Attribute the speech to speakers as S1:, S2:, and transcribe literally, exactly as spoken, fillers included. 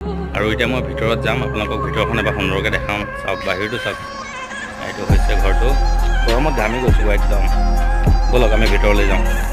S1: আৰু এতিয়া মই ভিতৰত যাম, আপোনালোকক ভিতৰখন এবাৰ সুন্দৰকৈ দেখাম। চাওক বাহিৰটো চাওক, এইটো হৈছে ঘৰটো। গৰমত ঘামি গৈছোঁ একদম। ব'লক আমি ভিতৰলৈ যাওঁ।